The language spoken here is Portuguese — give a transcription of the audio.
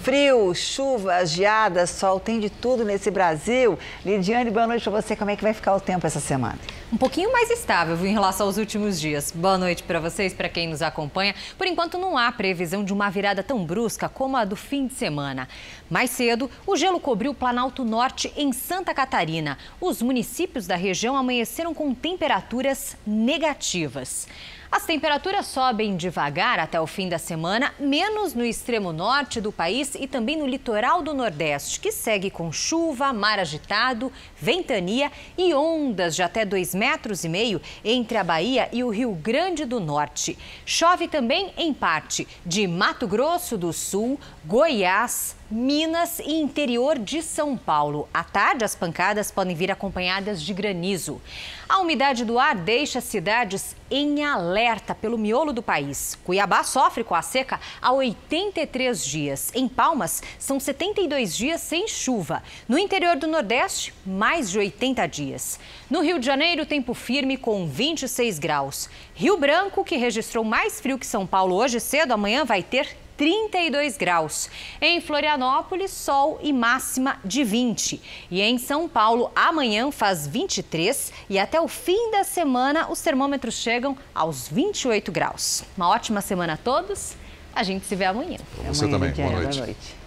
Frio, chuva, geada, sol, tem de tudo nesse Brasil. Lidiane, boa noite para você. Como é que vai ficar o tempo essa semana? Um pouquinho mais estável em relação aos últimos dias. Boa noite para vocês, para quem nos acompanha. Por enquanto não há previsão de uma virada tão brusca como a do fim de semana. Mais cedo, o gelo cobriu o Planalto Norte em Santa Catarina. Os municípios da região amanheceram com temperaturas negativas. As temperaturas sobem devagar até o fim da semana, menos no extremo norte do país e também no litoral do Nordeste, que segue com chuva, mar agitado, ventania e ondas de até 2,5 metros entre a Bahia e o Rio Grande do Norte. Chove também em parte de Mato Grosso do Sul, Goiás, Minas e interior de São Paulo. À tarde, as pancadas podem vir acompanhadas de granizo. A umidade do ar deixa cidades em alerta pelo miolo do país. Cuiabá sofre com a seca há 83 dias. Em Palmas, são 72 dias sem chuva. No interior do Nordeste, mais de 80 dias. No Rio de Janeiro, tempo firme com 26 graus. Rio Branco, que registrou mais frio que São Paulo hoje cedo, amanhã vai ter 32 graus. Em Florianópolis, sol e máxima de 20. E em São Paulo, amanhã faz 23 e até o fim da semana os termômetros chegam aos 28 graus. Uma ótima semana a todos. A gente se vê amanhã. Você também. Boa noite. Boa noite.